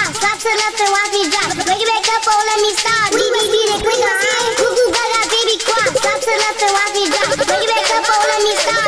drop. Stop to nothing, watch me drop. Break it back up, oh, let me stop. DDD, the quicker, cuckoo, gaga, baby, crop. Stop to nothing, watch me drop. Break it back up, oh, let me stop.